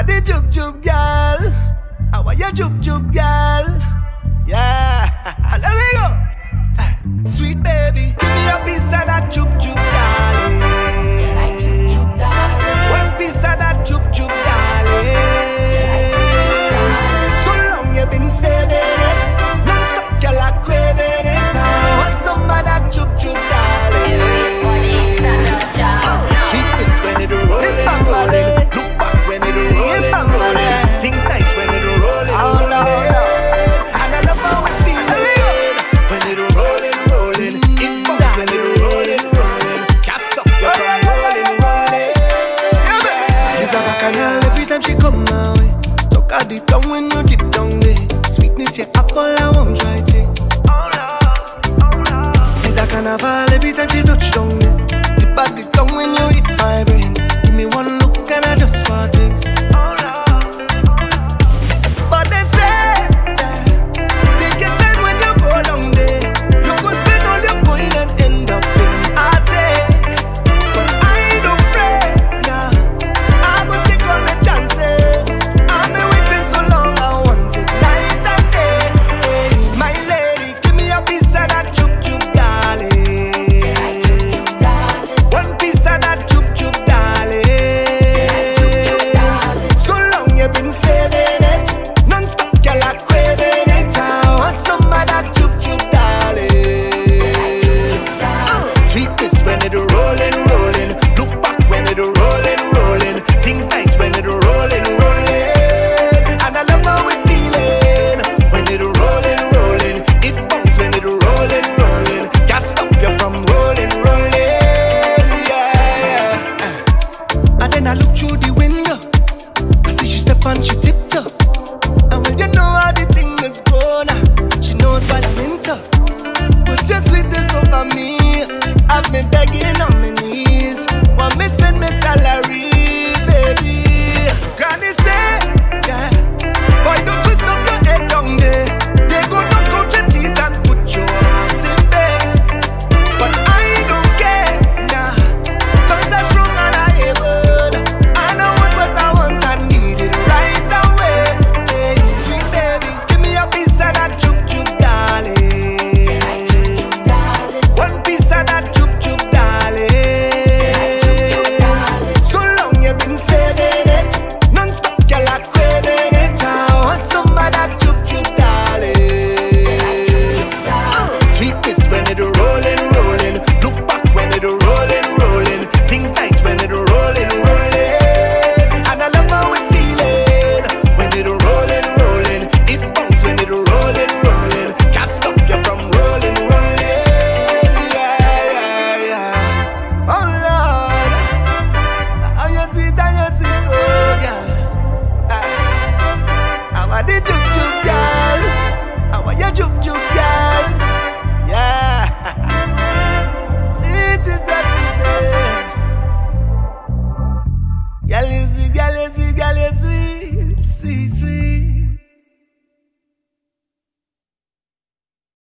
are the Jub Jub girl. How are you Jub Jub girl? Yeah, there we go. Sweet baby, give me a piece of that Jub Jub darling. One piece of that Jub Jub darling. So long you been saving it, non-stop girl I craving it. I want some of that Jub Jub darling. Sweetness when it rolling, rolling. Look back when it rolling, rolling. Things nice when it rolling, rolling. And I love how it feels when it rolling, rolling. It bumps when it rolling, rolling. Can't stop you from rolling, rolling. She's a bacchanal every time she come my way. Talk at the tongue when you dip down there. Sweetness yeah, apple I won't try to. She's a carnival every time she touch down there.